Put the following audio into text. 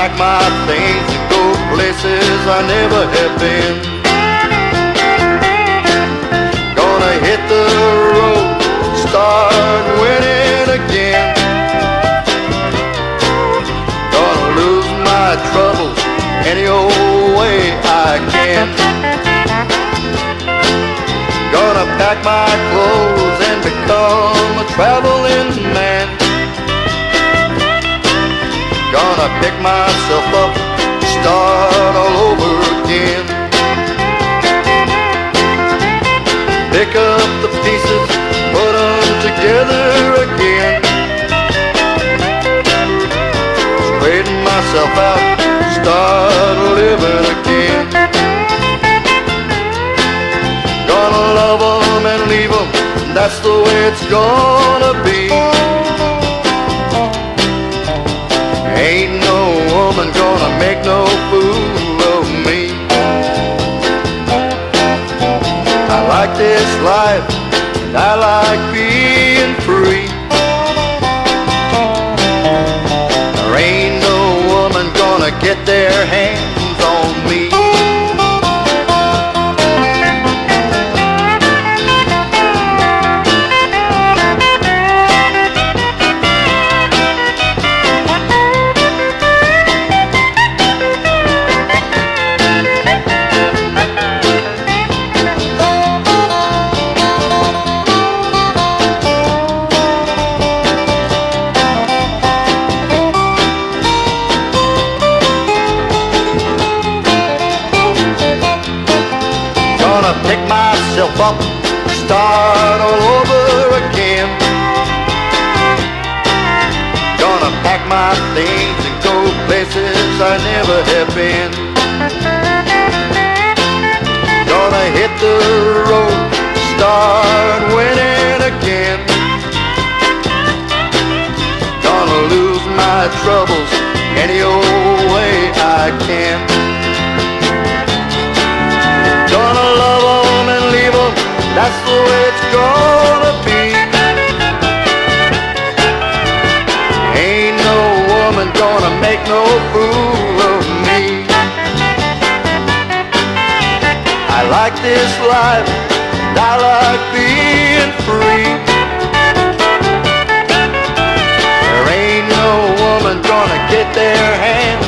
pack my things and go places I never have been. Gonna hit the road, start winning again. Gonna lose my troubles any old way I can. Gonna pack my clothes and become a traveling man. Gonna pick myself up, start all over again. Pick up the pieces, put them together again. Straighten myself out, start living again. Gonna love them and leave them, that's the way it's gonna be. Ain't no woman gonna make no fool of me. I like this life, and I like being free. There ain't no woman gonna get their hands on me. Gonna pick myself up, start all over again. Gonna pack my things and go places I never have been. Gonna hit the road, start winning again. Gonna lose my troubles any old way I can. Gonna love them and leave them, that's the way it's gonna be. Ain't no woman gonna make no fool of me. I like this life, and I like being free. There ain't no woman gonna get their hands